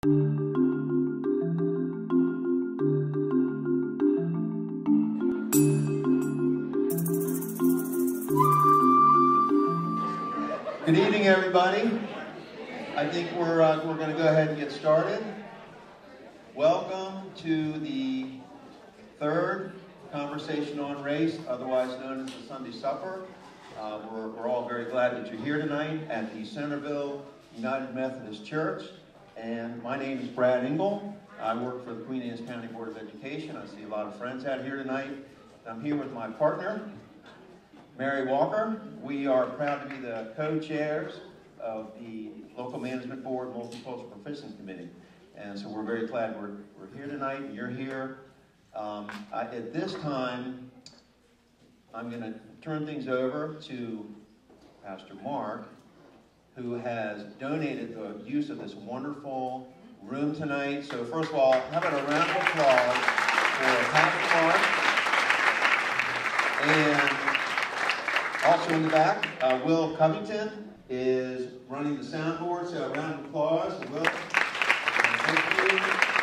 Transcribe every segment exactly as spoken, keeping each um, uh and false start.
Good evening, everybody. I think we're, uh, we're going to go ahead and get started. Welcome to the third Conversation on Race, otherwise known as the Sunday Supper. Uh, we're, we're all very glad that you're here tonight at the Centerville United Methodist Church. And my name is Brad Engel. I work for the Queen Anne's County Board of Education. I see a lot of friends out here tonight. I'm here with my partner, Mary Walker. We are proud to be the co-chairs of the Local Management Board MultiCultural Proficiency Committee. And so we're very glad we're, we're here tonight and you're here. Um, I, at this time, I'm going to turn things over to Pastor Mark, who has donated the use of this wonderful room tonight. So first of all, how about a round of applause for Pastor Mark. And also in the back, uh, Will Covington is running the soundboard, so a round of applause. Will, thank you.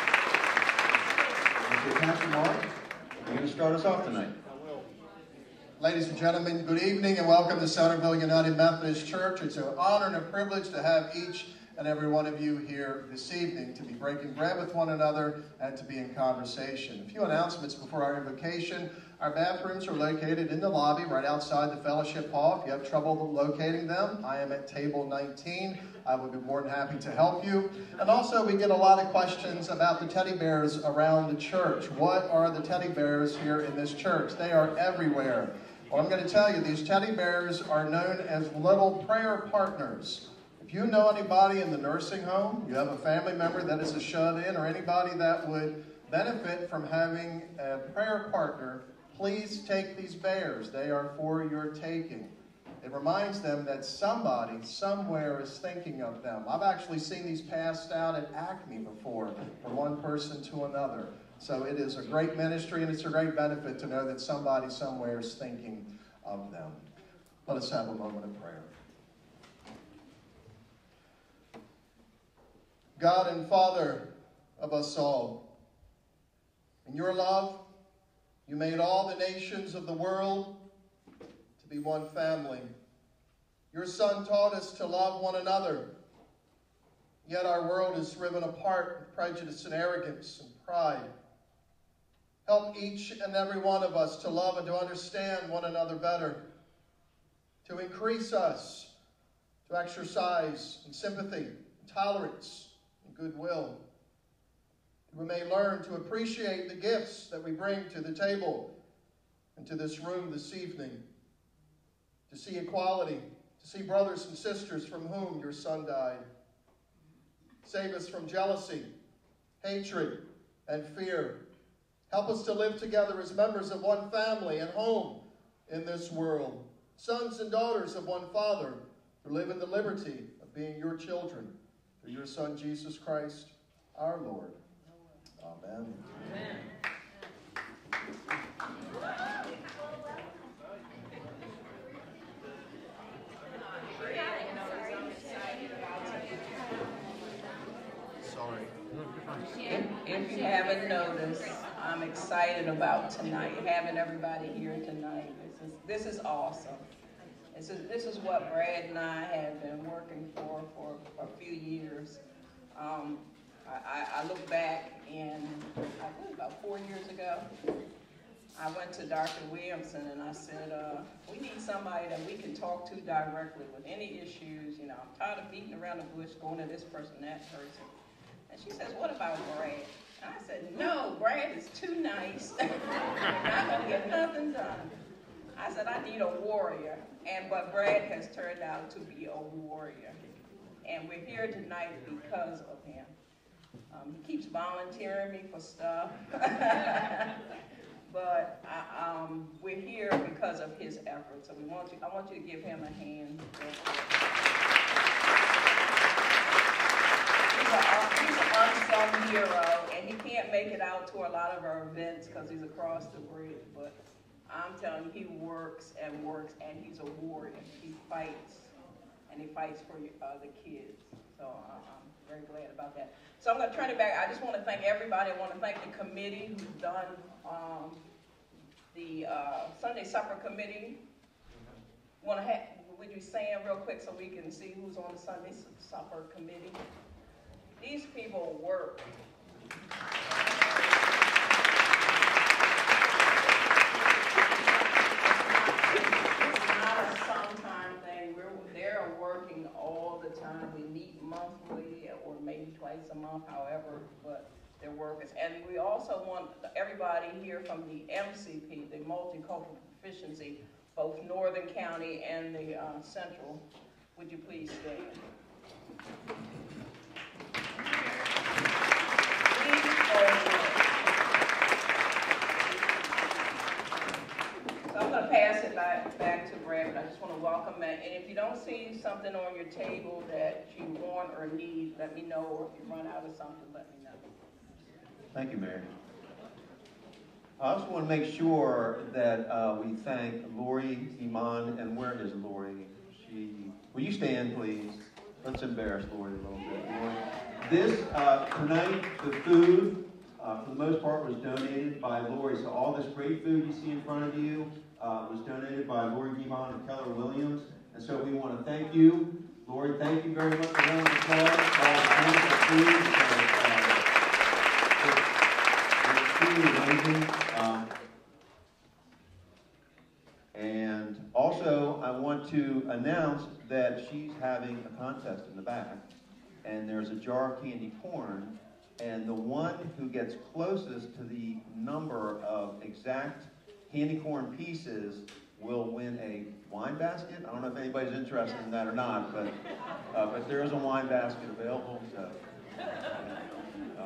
Thank you, Pastor Mark. You're going to start us off tonight. I will. Ladies and gentlemen, good evening and welcome to Centerville United Methodist Church. It's an honor and a privilege to have each and every one of you here this evening to be breaking bread with one another and to be in conversation. A few announcements before our invocation. Our bathrooms are located in the lobby right outside the fellowship hall. If you have trouble locating them, I am at table nineteen. I would be more than happy to help you. And also, we get a lot of questions about the teddy bears around the church. What are the teddy bears here in this church? They are everywhere. Well, I'm going to tell you, these teddy bears are known as little prayer partners. If you know anybody in the nursing home, you have a family member that is a shut-in, or anybody that would benefit from having a prayer partner, please take these bears. They are for your taking. It reminds them that somebody somewhere is thinking of them. I've actually seen these passed out at Acme before, from one person to another. So it is a great ministry, and it's a great benefit to know that somebody somewhere is thinking of them. Let us have a moment of prayer. God and Father of us all, in your love, you made all the nations of the world to be one family. Your Son taught us to love one another. Yet our world is riven apart with prejudice and arrogance and pride. Help each and every one of us to love and to understand one another better, to increase us, to exercise in sympathy, and tolerance, and goodwill. We may learn to appreciate the gifts that we bring to the table and to this room this evening, to see equality, to see brothers and sisters from whom your Son died. Save us from jealousy, hatred, and fear. Help us to live together as members of one family and home in this world, sons and daughters of one Father, who live in the liberty of being your children, through your Son, Jesus Christ, our Lord. Amen. Amen. Sorry. If, if you haven't noticed, I'm excited about tonight, having everybody here tonight. This is this is awesome. This is this is what Brad and I have been working for for a few years. Um, I, I look back, and I think about four years ago, I went to Doctor Williamson and I said, uh, we need somebody that we can talk to directly with any issues. You know, I'm tired of beating around the bush, going to this person, that person. And she says, what about Brad? And I said, no, Brad is too nice. We're not going to get nothing done. I said, I need a warrior. And but Brad has turned out to be a warrior. And we're here tonight because of him. Um, he keeps volunteering me for stuff, but I, um, we're here because of his efforts. So we want you, I want you to give him a hand. He's an unsung hero, and he can't make it out to a lot of our events because he's across the bridge. But I'm telling you, he works and works, and he's a warrior. He fights, and he fights for uh, the kids. So uh, I'm very glad about that. So I'm going to turn it back. I just want to thank everybody. I want to thank the committee who's done um, the uh, Sunday Supper Committee. Want to have, would you stand real quick so we can see who's on the Sunday Supper Committee? These people work. They're working all the time. We meet monthly or maybe twice a month, however, but they're workers. And we also want everybody here from the M C P, the Multicultural Proficiency, both Northern County and the uh, Central. Would you please stand? So I'm going to pass it back, back to Brad, but I just want to welcome that. And if you don't see something on your table that you want or need, let me know. Or if you run out of something, let me know. Thank you, Mary. I also want to make sure that uh, we thank Lori Iman. And where is Lori? She, will you stand, please? Let's embarrass Lori a little bit. Lori. This, uh, tonight, the food, uh, for the most part, was donated by Lori. So all this great food you see in front of you uh, was donated by Lori Iman and Keller Williams. And so we want to thank you. Lori, thank you very much for round of applause. All the wonderful food. Uh, it's, it's truly amazing. Um, and also, I want to announce that she's having a contest in the back. And there's a jar of candy corn. And the one who gets closest to the number of exact candy corn pieces will win a wine basket. I don't know if anybody's interested in that or not, but uh, but there is a wine basket available. So, um,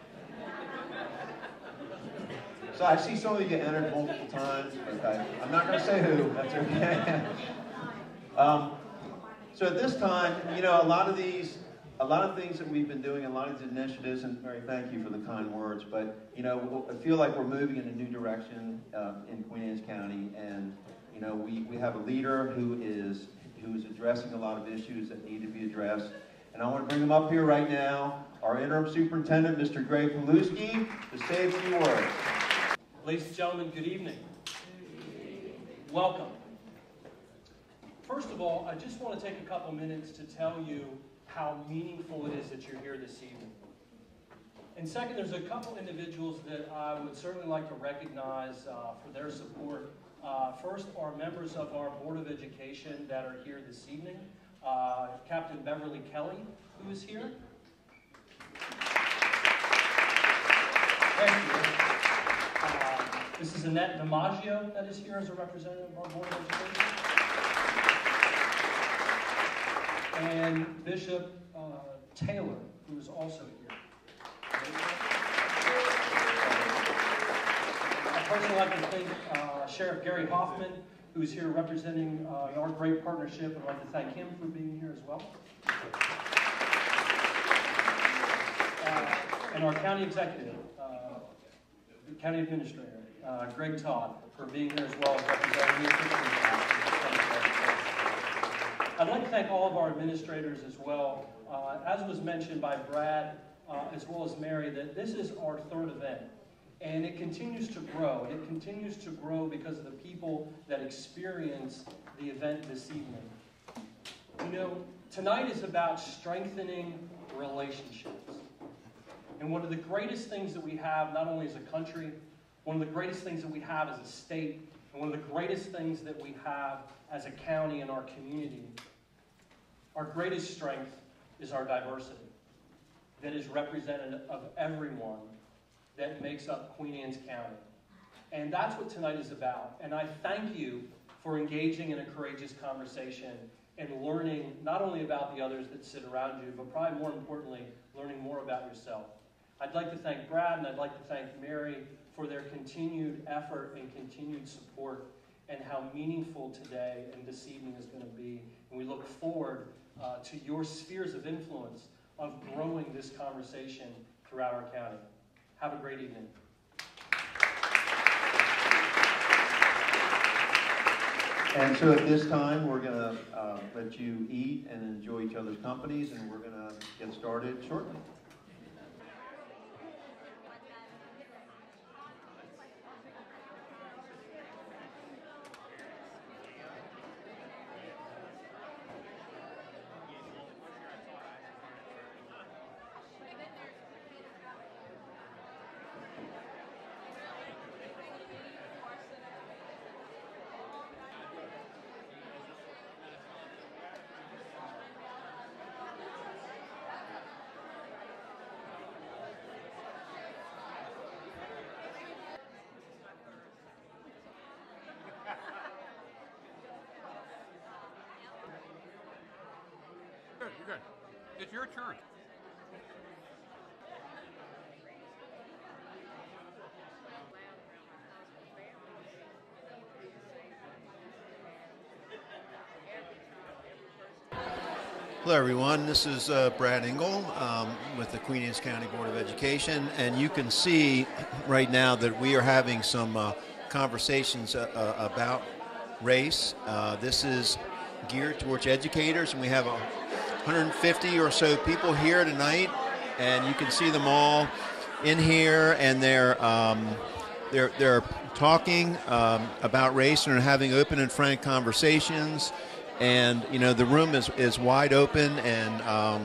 so I see some of you get entered multiple times, but I, I'm not going to say who. That's okay. um, so at this time, you know, a lot of these. A lot of things that we've been doing, a lot of these initiatives, and Mary, thank you for the kind words, but, you know, I feel like we're moving in a new direction uh, in Queen Anne's County, and, you know, we, we have a leader who is, who is addressing a lot of issues that need to be addressed, and I want to bring him up here right now, our interim superintendent, Mister Greg Paluski, to say a few words. Ladies and gentlemen, good evening. Welcome. First of all, I just want to take a couple minutes to tell you how meaningful it is that you're here this evening. And second, there's a couple individuals that I would certainly like to recognize uh, for their support. Uh, first are members of our Board of Education that are here this evening. Uh, Captain Beverly Kelly, who is here. Thank you. Uh, this is Annette DiMaggio that is here as a representative of our Board of Education. And Bishop uh, Taylor, who is also here. I'd personally like to thank uh, Sheriff Gary Hoffman, who is here representing uh, our great partnership, and I'd like to thank him for being here as well. Uh, and our county executive, uh, county administrator, uh, Greg Todd, for being here as well as representing the I'd like to thank all of our administrators as well. Uh, as was mentioned by Brad, uh, as well as Mary, that this is our third event. And it continues to grow. And it continues to grow because of the people that experience the event this evening. You know, tonight is about strengthening relationships. And one of the greatest things that we have, not only as a country, one of the greatest things that we have as a state, and one of the greatest things that we have as a county and our community, our greatest strength is our diversity that is representative of everyone that makes up Queen Anne's County. And that's what tonight is about. And I thank you for engaging in a courageous conversation and learning not only about the others that sit around you, but probably more importantly, learning more about yourself. I'd like to thank Brad and I'd like to thank Mary for their continued effort and continued support, and how meaningful today and this evening is going to be. And we look forward uh, to your spheres of influence of growing this conversation throughout our county. Have a great evening. And so at this time, we're going to uh, let you eat and enjoy each other's companies, and we're going to get started shortly. Good, you're good. It's your turn. Hello everyone, this is uh, Brad Engel um, with the Queen Anne's County Board of Education, and you can see right now that we are having some uh, conversations uh, uh, about race. Uh, this is geared towards educators, and we have one hundred fifty or so people here tonight, and you can see them all in here, and they're um, they're they're talking um, about race and are having open and frank conversations. And, you know, the room is, is wide open, and um,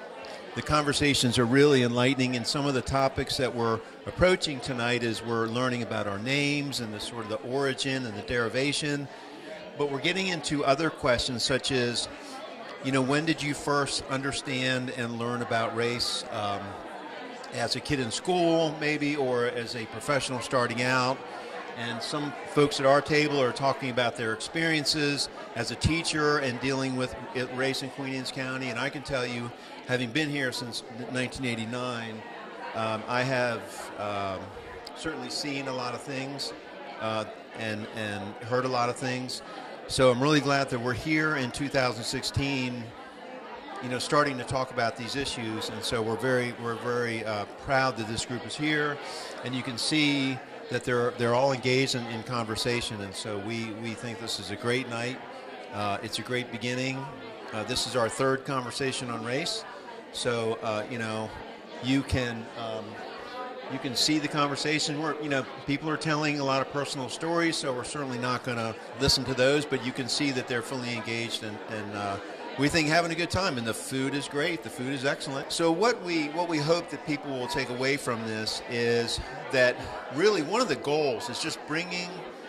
the conversations are really enlightening. And some of the topics that we're approaching tonight is we're learning about our names and the sort of the origin and the derivation. But we're getting into other questions such as, you know, when did you first understand and learn about race? Um, as a kid in school, maybe, or as a professional starting out. And some folks at our table are talking about their experiences as a teacher and dealing with race in Queen Anne's County. And I can tell you, having been here since nineteen eighty-nine, um, I have um, certainly seen a lot of things uh, and, and heard a lot of things. So I'm really glad that we're here in two thousand sixteen, you know, starting to talk about these issues. And so we're very, we're very uh, proud that this group is here. And you can see that they're they're all engaged in, in conversation, and so we we think this is a great night. Uh, it's a great beginning. Uh, this is our third conversation on race, so uh, you know, you can um, you can see the conversation. We're, you know, people are telling a lot of personal stories, so we're certainly not going to listen to those. But you can see that they're fully engaged, and and uh, we think having a good time. And the food is great. The food is excellent. So what we what we hope that people will take away from this is that really one of the goals is just bringing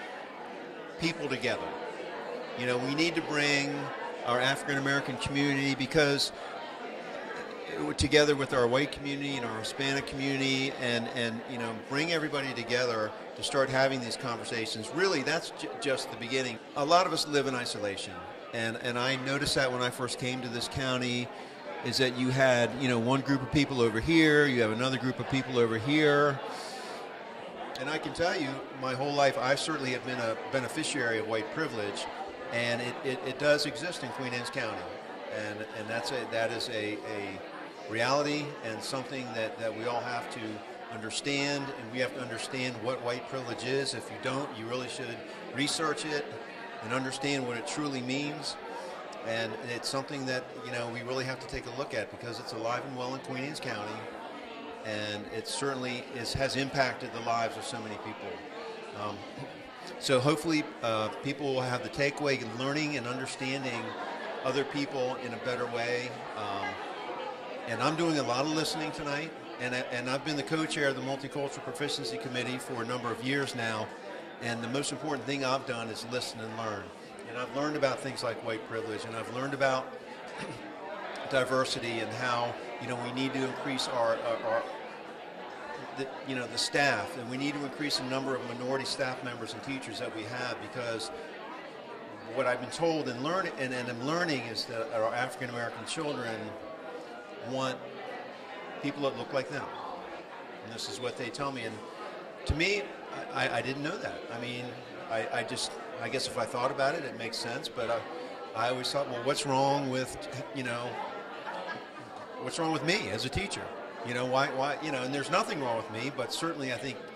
people together. You know, we need to bring our African American community because together with our white community and our Hispanic community, and and you know, bring everybody together to start having these conversations. Really, that's j- just the beginning. A lot of us live in isolation, and and I noticed that when I first came to this county, is that you had, you know, one group of people over here, you have another group of people over here. And I can tell you, my whole life, I certainly have been a beneficiary of white privilege, and it, it, it does exist in Queen Anne's County, and and that's a that is a, a reality and something that, that we all have to understand, and we have to understand what white privilege is. If you don't, you really should research it and understand what it truly means. And it's something that, you know, we really have to take a look at because it's alive and well in Queen Anne's County. And it certainly is, has impacted the lives of so many people. Um, so hopefully uh, people will have the takeaway in learning and understanding other people in a better way. Um, and I'm doing a lot of listening tonight, and, and I've been the co-chair of the Multicultural Proficiency Committee for a number of years now, and the most important thing I've done is listen and learn. And I've learned about things like white privilege, and I've learned about diversity and how, you know, we need to increase our, our, our the, you know, the staff, and we need to increase the number of minority staff members and teachers that we have, because what I've been told and learn and, and I'm learning is that our African American children want people that look like them, and this is what they tell me. And to me, I, I didn't know that. I mean, I, I just, I guess if I thought about it, it makes sense. But I, I always thought, well, what's wrong with, you know, what's wrong with me as a teacher? You know, why, why, you know, and there's nothing wrong with me, but certainly I think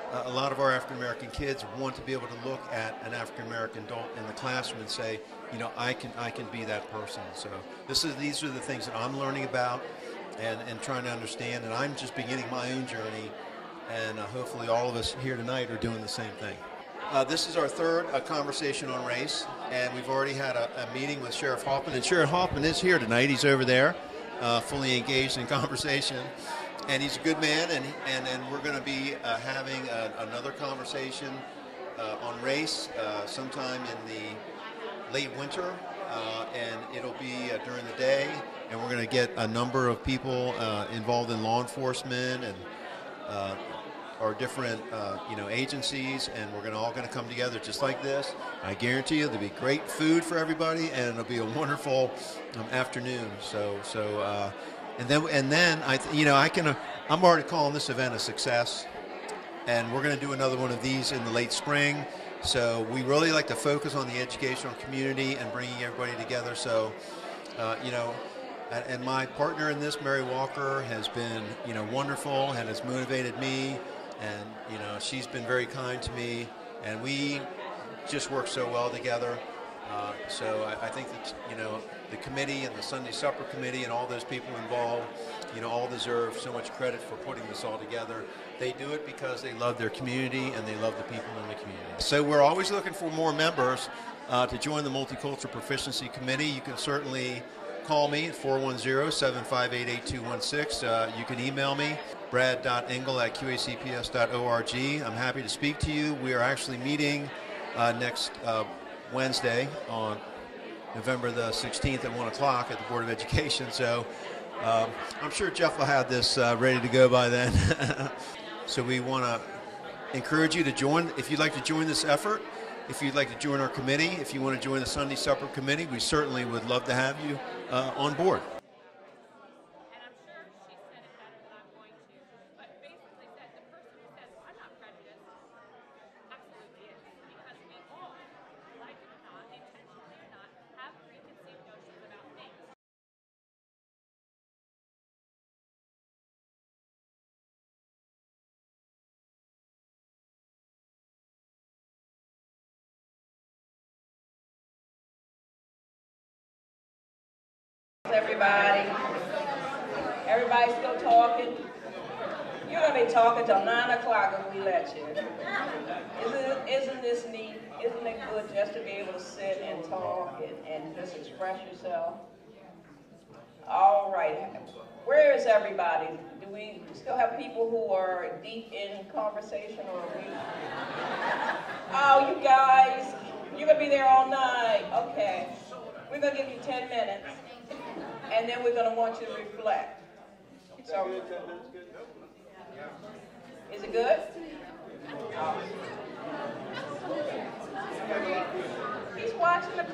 uh, a lot of our African American kids want to be able to look at an African American adult in the classroom and say, you know, I can I can be that person. So this is these are the things that I'm learning about and, and trying to understand, and I'm just beginning my own journey, and uh, hopefully all of us here tonight are doing the same thing. Uh, this is our third uh, conversation on race, and we've already had a, a meeting with Sheriff Hoffman, and Sheriff Hoffman is here tonight. He's over there, uh, fully engaged in conversation, and he's a good man, and and, and we're going to be uh, having a, another conversation uh, on race uh, sometime in the late winter, uh, and it'll be uh, during the day, and we're going to get a number of people uh, involved in law enforcement and uh, our different uh, you know agencies, and we're going to all going to come together just like this. I guarantee you there'll be great food for everybody, and it'll be a wonderful um, afternoon. So so uh, and then and then I th- you know I can uh, I'm already calling this event a success, and we're going to do another one of these in the late spring. So we really like to focus on the educational community and bringing everybody together. So uh, you know. And my partner in this, Mary Walker, has been, you know, wonderful and has motivated me, and you know, she's been very kind to me, and we just work so well together. Uh, so I, I think that, you know, the committee and the Sunday Supper Committee and all those people involved, you know, all deserve so much credit for putting this all together. They do it because they love their community and they love the people in the community. So we're always looking for more members uh, to join the Multicultural Proficiency Committee. You can certainly call me at four one zero, seven five eight, eight two one six. Uh, you can email me, brad dot engel at Q A C P S dot org. I'm happy to speak to you. We are actually meeting uh, next uh, Wednesday on November the sixteenth at one o'clock at the Board of Education. So um, I'm sure Jeff will have this uh, ready to go by then. So we want to encourage you to join. If you'd like to join this effort, if you'd like to join our committee, if you want to join the Sunday Supper Committee, we certainly would love to have you uh, on board. And I'm sure she said it better than I'm going to, but basically said the person who says, well, I'm not prejudiced, absolutely is. Because we all, like it or not, intentionally or not, have preconceived notions about things. Everybody, everybody still talking? You're gonna be talking till nine o'clock if we let you. Isn't, isn't this neat? Isn't it good just to be able to sit and talk and, and just express yourself? All right, where is everybody? Do we still have people who are deep in conversation, or are we? Oh, you guys, you're gonna be there all night. Okay, we're gonna give you ten minutes. And then we're going to want you to reflect. So, is it good? Oh. He's watching the...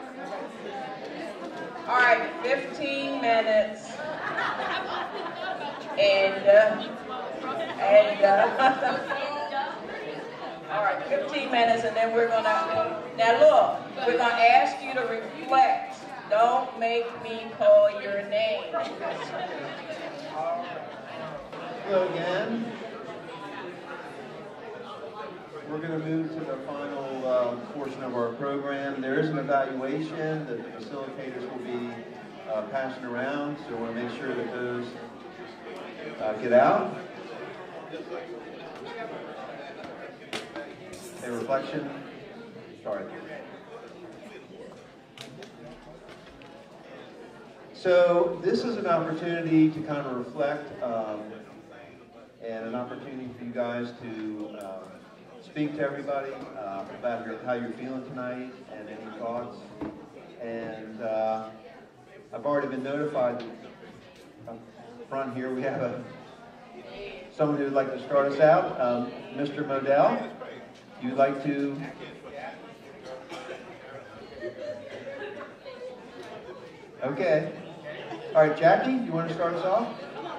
All right, fifteen minutes. And, uh, and, uh, all right, fifteen minutes, and then we're going to... Now look, we're going to ask you to reflect. Don't make me call your name. Hello again. We're going to move to the final uh, portion of our program. There is an evaluation that the facilitators will be uh, passing around, so I want to make sure that those uh, get out. A reflection. Sorry. So this is an opportunity to kind of reflect um, and an opportunity for you guys to uh, speak to everybody uh, about your, how you're feeling tonight and any thoughts. And uh, I've already been notified that up front here we have a, someone who would like to start us out. Um, Mister Modell, you'd like to... Okay. All right, Jackie, you want to start us off?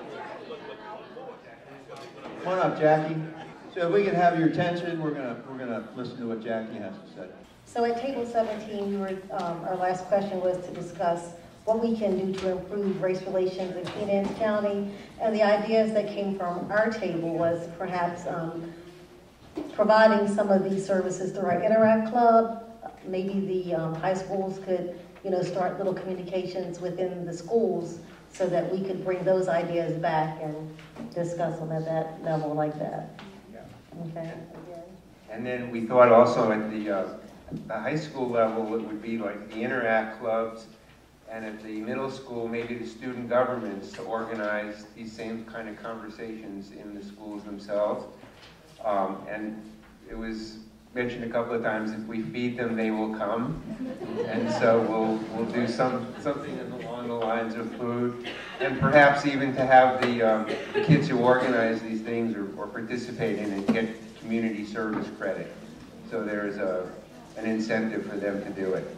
Come on up, Jackie. So if we can have your attention, we're gonna we're gonna listen to what Jackie has to say. So at table seventeen, we were, um, our last question was to discuss what we can do to improve race relations in Queen Anne's County, and the ideas that came from our table was perhaps um, providing some of these services through our Interact Club. Maybe the um, high schools could, you know, start little communications within the schools so that we could bring those ideas back and discuss them at that level like that. Okay. And then we thought also at the, uh, the high school level, it would be like the Interact clubs, and at the middle school, maybe the student governments to organize these same kind of conversations in the schools themselves. Um, and it was mentioned a couple of times, if we feed them, they will come. And so we'll, we'll do some, something along the lines of food, and perhaps even to have the, um, the kids who organize these things or, or participate in it get community service credit. So there's a, an incentive for them to do it.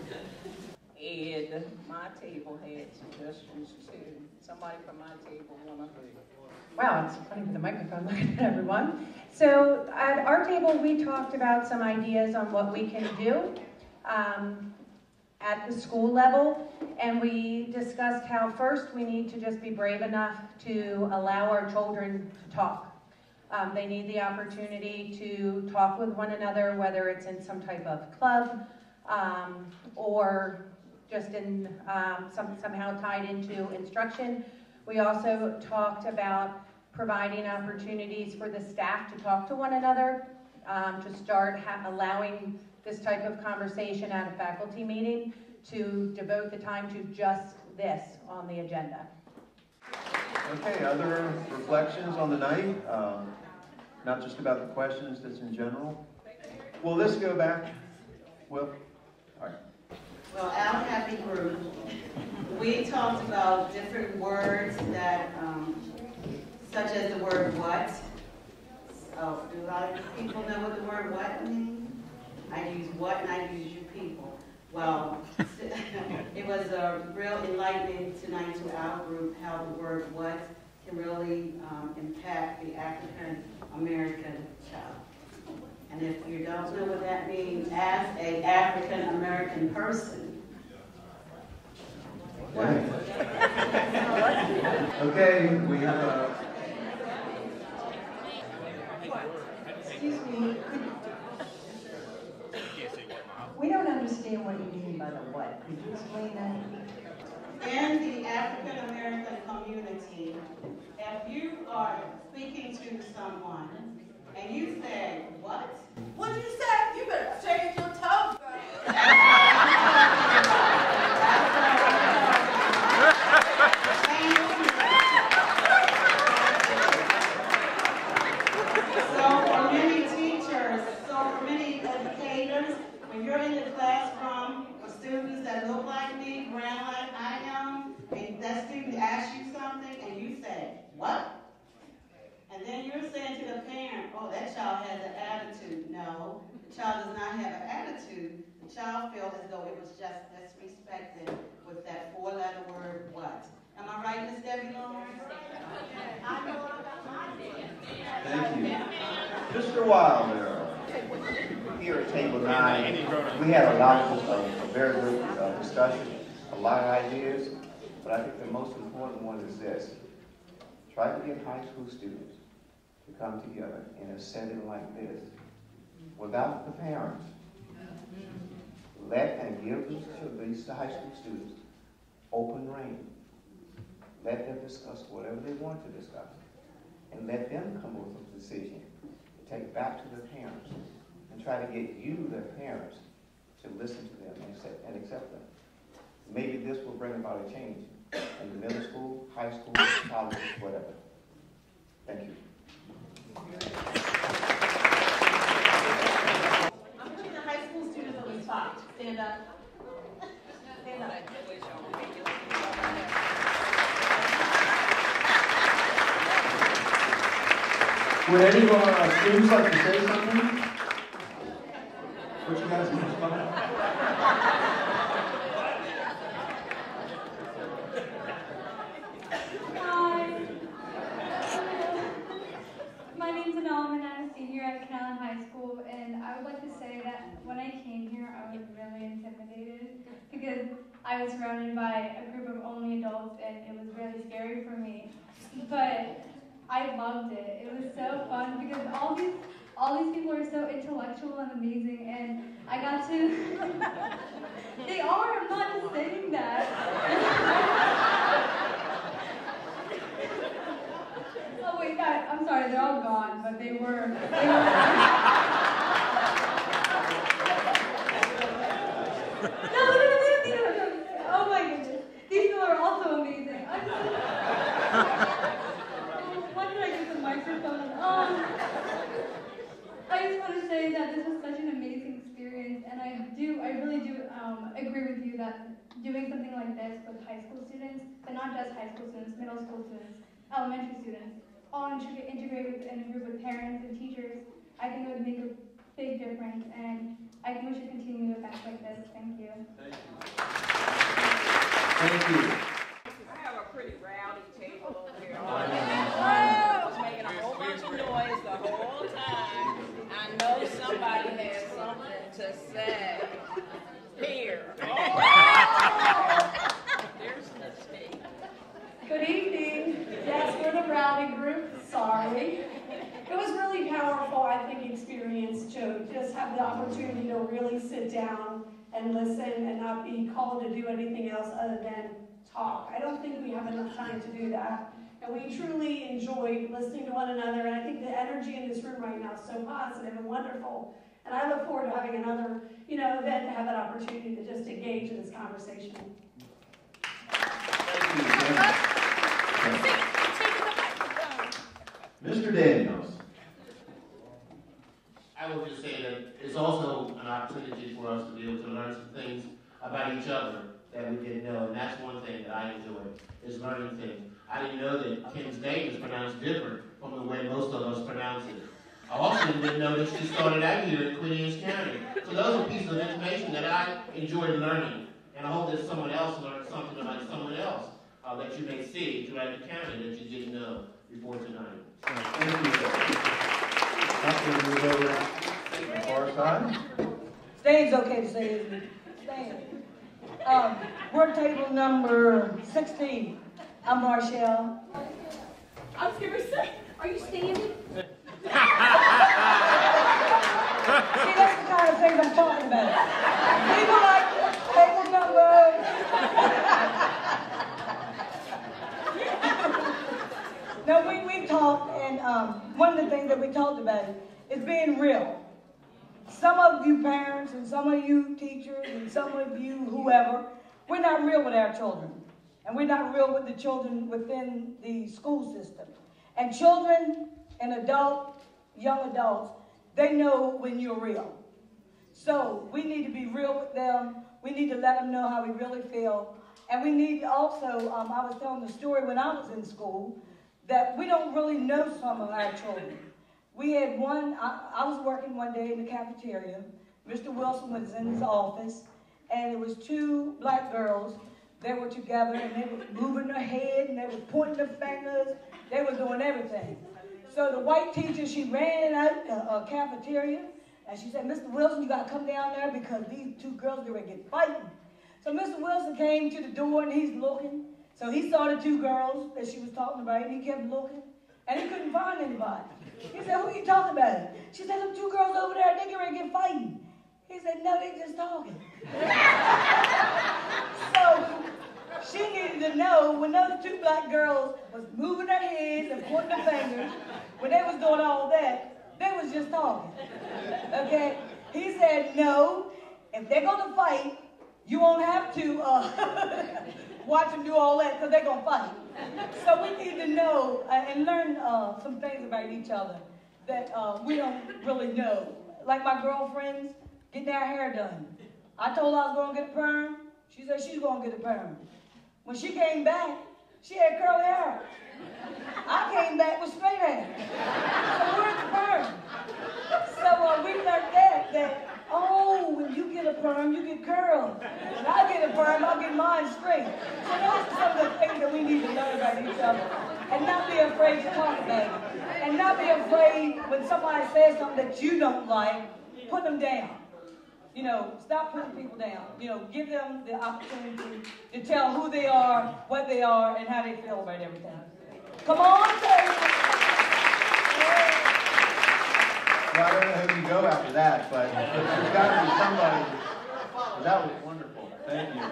And my table had suggestions too. Somebody from my table wanna. Wow, it's funny with the microphone looking at everyone. So at our table, we talked about some ideas on what we can do um, at the school level, and we discussed how first we need to just be brave enough to allow our children to talk. Um, they need the opportunity to talk with one another, whether it's in some type of club um, or just in um, some, somehow tied into instruction. We also talked about providing opportunities for the staff to talk to one another, um, to start ha allowing this type of conversation at a faculty meeting, to devote the time to just this on the agenda. Okay, other reflections on the night? Um, not just about the questions, just in general? Will this go back? Will? All right. Well, our happy group, we talked about different words that, um, such as the word what. Oh, do a lot of people know what the word what means? I use what and I use you people. Well, it was a real enlightening tonight to our group how the word what can really um, impact the African American child. And if you don't know what that means as an African American person, what? Okay, we have a... Excuse me. We don't understand what you mean by the what. Could you explain that? In the African American community, if you are speaking to someone and you say, what? What'd you say? You better change your tone, girl. So for many teachers, so for many educators, when you're in the classroom with students that look like me, brown like I am, and that student asks you something and you say, what? And then you're saying to the parent, oh, that child has an attitude. No, the child does not have an attitude. The child feels as though it was just disrespected with that four-letter word, what? Am I right, Miss Debbie Lawrence? I know about my day. Thank you. Mister Wilder. Here at Table nine, we had a lot of uh, a very good uh, discussion, a lot of ideas, but I think the most important one is this. Try to get high school students to come together in a setting like this without the parents. Let and give these high school students open reign. Let them discuss whatever they want to discuss, and let them come up with a decision to take back to their parents, and try to get you, their parents, to listen to them and accept, and accept them. Maybe this will bring about a change in the middle school, high school, college, whatever. Thank you. I'm putting the high school students on the spot. Stand up. Stand up. Would any of our students like to say something? What you guys think is fun? Hi. My name's Anel, and I'm a senior at Canal High School, and I would like to say that when I came here, I was really intimidated because I was surrounded by a group of only adults, and it was really scary for me. But I loved it. It was so fun because all these all these people are so intellectual and amazing, and I got to, they are, I'm not just saying that. Oh wait, I, I'm sorry, they're all gone, but they were, they were no, no, no, no, no, no, oh my goodness, these people are also amazing. I'm so, why did I use the microphone? Um, I just want to say that this was such an amazing experience, and I do, I really do um, agree with you that doing something like this with high school students, but not just high school students, middle school students, elementary students, all integrate, integrate with, in a group with parents and teachers, I think it would make a big difference, and I think we should continue events like this. Thank you. Thank you. Thank you. I have a pretty rowdy table over here. I was making a whole bunch of noise the whole time. I know somebody has something to say. Here. Oh. There's the mistake. Good evening. Yes, we're the rowdy group. Sorry. It was really powerful, I think, experience to just have the opportunity to really sit down and listen and not be called to do anything else other than talk. I don't think we have enough time to do that. And we truly enjoyed listening to one another, and I think the energy in this room right now is so positive and wonderful. And I look forward to having another, you know, event to have that opportunity to just engage in this conversation. Thank you. Mister Daniels. I will just say that it's also an opportunity for us to be able to learn some things about each other that we didn't know, and that's one thing that I enjoy, is learning things. I didn't know that Kim's name is pronounced different from the way most of us pronounce it. I also didn't know that she started out here in Queen Anne's County. So those are pieces of information that I enjoyed learning, and I hope that someone else learned something about someone else uh, that you may see throughout the county that you didn't know before tonight. Thank you. Now we'll move over to the far side. Stan's okay to say, isn't it? Stan. Um, we're table number sixteen. I'm Marshall. I was going to say, are you standing? See, that's the kind of things I'm talking about. People like table number. No, we, we talked, and um, one of the things that we talked about is being real. Some of you parents and some of you teachers and some of you whoever, we're not real with our children. And we're not real with the children within the school system. And children and adult, young adults, they know when you're real. So we need to be real with them. We need to let them know how we really feel. And we need also, um, I was telling the story when I was in school, that we don't really know some of our children. We had one, I, I was working one day in the cafeteria. Mister Wilson was in his office, and it was two black girls. They were together, and they were moving their head, and they were pointing their fingers. They were doing everything. So the white teacher, she ran out the uh, cafeteria, and she said, Mister Wilson, you got to come down there because these two girls are going to get fighting. So Mister Wilson came to the door, and he's looking. So he saw the two girls that she was talking about, and he kept looking, and he couldn't find anybody. He said, who are you talking about? She said, them two girls over there, they get ready to get fighting. He said, no, they just talking. So she needed to know when those two black girls was moving their heads and pointing their fingers, when they was doing all that, they was just talking. Okay? He said, no, if they're going to fight, you won't have to uh, watch them do all that because they're going to fight. So we need to know uh, and learn uh, some things about each other that uh, we don't really know. Like my girlfriends getting their hair done. I told her I was going to get a perm. She said she's going to get a perm. When she came back, she had curly hair. I came back with straight hair. So where's the perm? So uh, we learned that, that, oh, when you get a perm, you get curls. When I get a perm, I get mine straight. So those are some of the things that we need to learn about each other. And not be afraid to talk about it. And not be afraid when somebody says something that you don't like, put them down. You know, stop putting people down. You know, give them the opportunity to tell who they are, what they are, and how they feel about everything. Come on, baby. Well, that, but there's got to be somebody. That was wonderful. Thank you.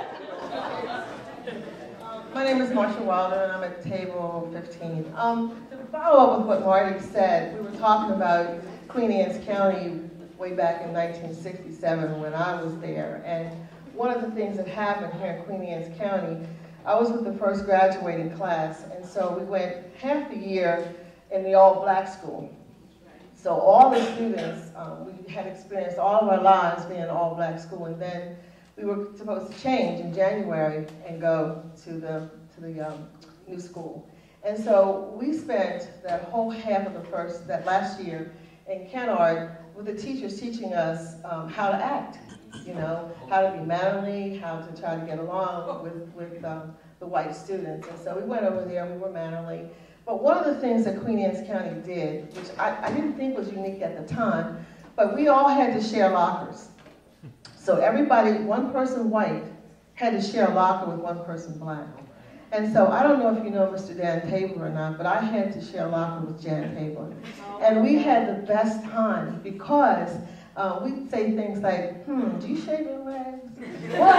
My name is Marsha Wilder, and I'm at table fifteen. Um, to follow up with what Marty said, we were talking about Queen Anne's County way back in nineteen sixty-seven when I was there. And one of the things that happened here in Queen Anne's County, I was with the first graduating class, and so we went half the year in the all-black school. So all the students, um, we had experienced all of our lives being in all-black school, and then we were supposed to change in January and go to the to the um, new school. And so we spent that whole half of the first, that last year in Kennard with the teachers teaching us um, how to act, you know, how to be mannerly, how to try to get along with, with um, the white students. And so we went over there and we were mannerly. But one of the things that Queen Anne's County did, which I, I didn't think was unique at the time, but we all had to share lockers. So everybody, one person white, had to share a locker with one person black. And so I don't know if you know Mister Dan Tabler or not, but I had to share a locker with Jan Tabler. And we had the best time because uh, we'd say things like, hmm, do you shave your legs? What?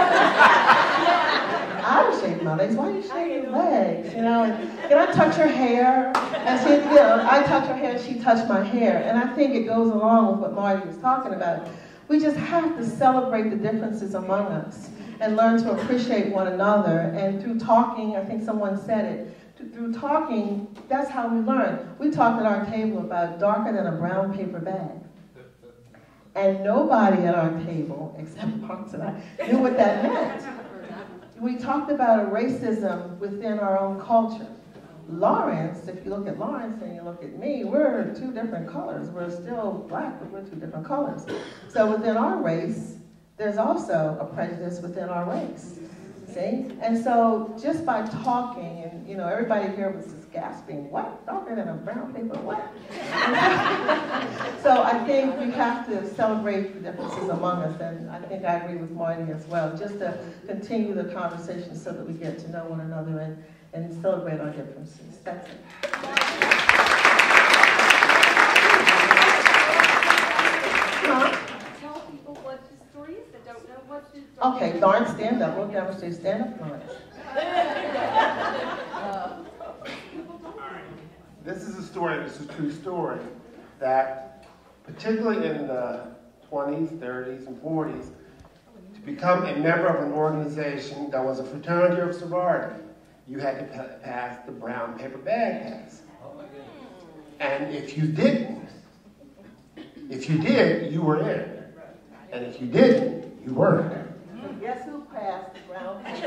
I would shave my legs. Why do you shave your legs? You know, and can I touch her hair? And she, you know, I touch her hair, she touched my hair. And I think it goes along with what Marty was talking about. We just have to celebrate the differences among us and learn to appreciate one another. And through talking, I think someone said it, through talking, that's how we learn. We talked at our table about darker than a brown paper bag. And nobody at our table, except Parks and I, knew what that meant. We talked about a racism within our own culture. Lawrence, if you look at Lawrence and you look at me, we're two different colors. We're still black, but we're two different colors. So within our race, there's also a prejudice within our race, see? And so just by talking, and you know, everybody here was just gasping, what? Darker than a brown paper, what? So I think we have to celebrate the differences among us, and I think I agree with Marty as well, just to continue the conversation so that we get to know one another and, and celebrate our differences. That's it. Huh? Okay, Lawrence, stand up. We'll demonstrate. Stand up, Lawrence. This is a story, this is a true story, that particularly in the twenties, thirties, and forties, to become a member of an organization that was a fraternity or sorority, you had to pa pass the brown paper bag test. And if you didn't, if you did, you were in. And if you didn't, you weren't. Guess who passed the brown paper?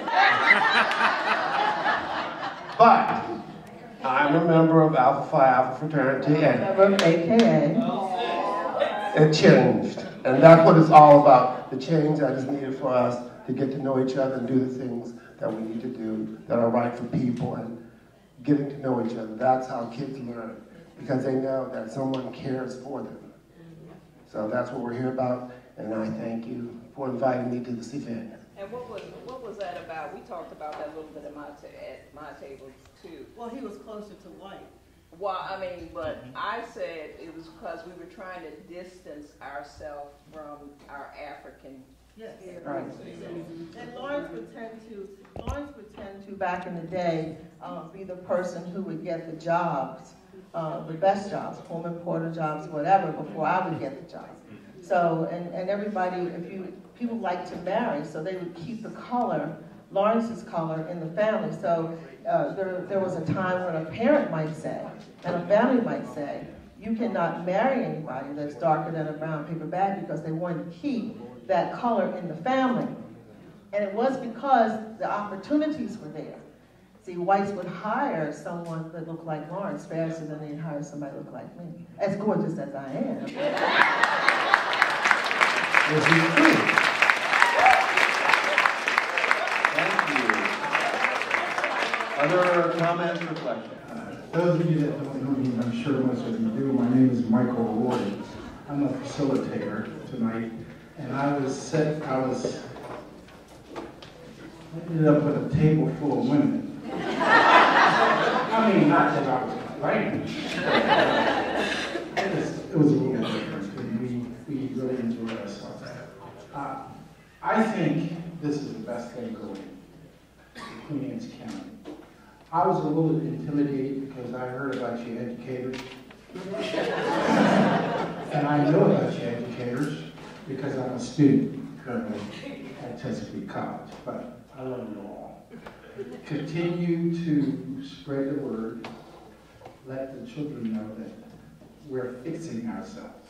But I'm a member of Alpha Phi Alpha fraternity, and member of A K A. It changed, and that's what it's all about. The change that is needed for us to get to know each other and do the things that we need to do that are right for people, and getting to know each other. That's how kids learn, because they know that someone cares for them. So that's what we're here about, and I thank you for inviting me to this event. And what was what was that about? We talked about that a little bit at my ta at my table too. Well, he was closer to white. Well, I mean, but I said it was because we were trying to distance ourselves from our African. Yes. Right. And Lawrence would tend to Lawrence would tend to back in the day um, be the person who would get the jobs, uh, the best jobs, Pullman Porter jobs, whatever, before I would get the job. So, and, and everybody, if you, people like to marry, so they would keep the color, Lawrence's color, in the family. So uh, there, there was a time when a parent might say, and a family might say, you cannot marry anybody that's darker than a brown paper bag because they wanted to keep that color in the family. And it was because the opportunities were there. See, whites would hire someone that looked like Lawrence faster than they'd hire somebody that looked like me, as gorgeous as I am. This is true. Thank you. Other comments or questions? Uh, those of you that don't know me, I'm sure most of you do, my name is Michael Roy. I'm a facilitator tonight, and I was set, I was, I ended up with a table full of women. I mean, not that I was complaining. It was, it was a little different. And we, we I was a little intimidated because I heard about you educators. And I know about you educators because I'm a student currently at Chesapeake College, but I love you all. Continue to spread the word. Let the children know that we're fixing ourselves.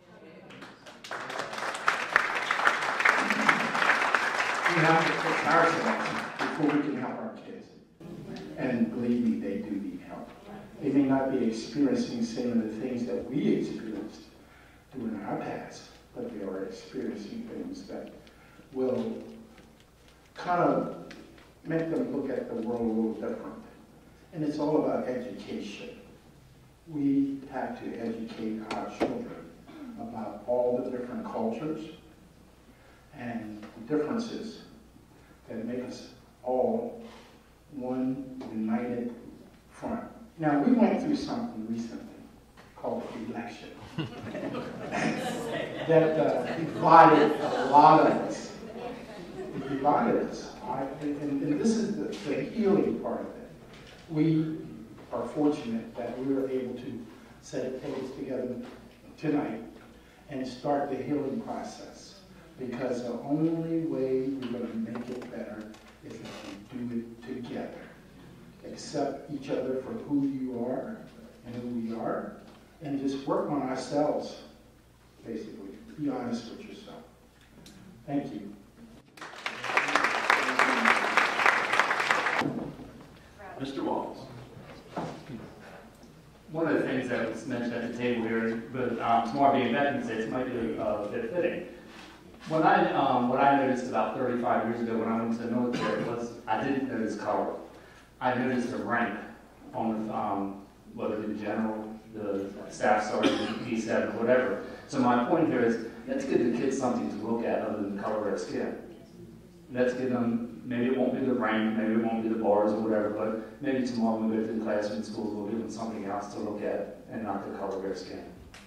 We have to fix ourselves before we can help our kids. And believe me, they do need help. They may not be experiencing some of the things that we experienced during our past, but they are experiencing things that will kind of make them look at the world a little different. And it's all about education. We have to educate our children about all the different cultures and differences that make us all one united front. Now, we went through something recently called the election that uh, divided a lot of us. It divided us. I, and, and this is the, the healing part of it. We are fortunate that we were able to set tables together tonight and start the healing process, because the only way we're going to make it better is if we do it together. Accept each other for who you are and who we are, and just work on ourselves, basically. Be honest with yourself. Thank you. Mister Wallace. One of the things that was mentioned at the table here, but um, tomorrow being Veterans Day, it might be uh, a bit fitting. When I, um, what I noticed about thirty-five years ago when I went to the military was I didn't notice color. I noticed the rank on the, um, whether it be the general, the staff sergeant, D seven, whatever. So my point here is, let's give the kids something to look at other than the color of their skin. Let's give them, maybe it won't be the rank, maybe it won't be the bars or whatever, but maybe tomorrow when we go to the classroom in schools, we'll give them something else to look at and not the color of their skin.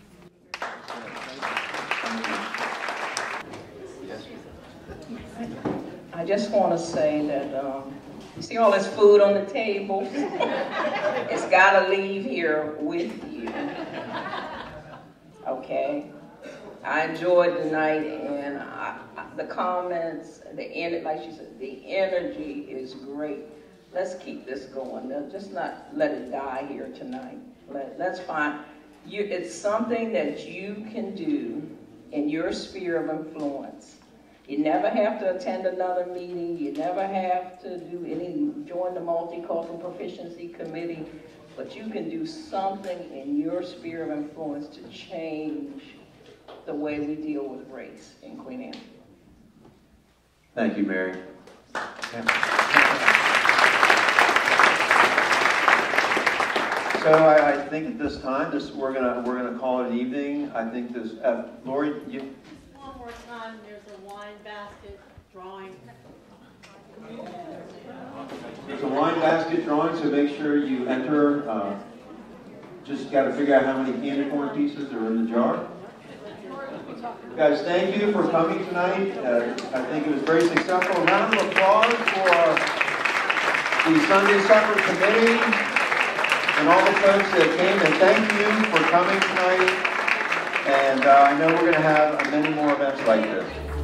I just want to say that, um, you see all this food on the table? It's got to leave here with you. Okay? I enjoyed the night, and I, I, the comments, the en like she said, the energy is great. Let's keep this going. Just not let it die here tonight. Let, let's find, you, it's something that you can do in your sphere of influence. You never have to attend another meeting. You never have to do any, join the Multicultural Proficiency Committee, but you can do something in your sphere of influence to change the way we deal with race in Queen Anne. Thank you, Mary. So I, I think at this time, this we're gonna we're gonna call it an evening. I think this, uh, Lori, you. One more time, there's a wine basket drawing. There's a wine basket drawing, so make sure you enter. Uh, just got to figure out how many candy corn pieces are in the jar. Guys, thank you for coming tonight. Uh, I think it was very successful. A round of applause for the Sunday Supper Committee and all the folks that came. And thank you for coming tonight. And uh, I know we're going to have many more events like this.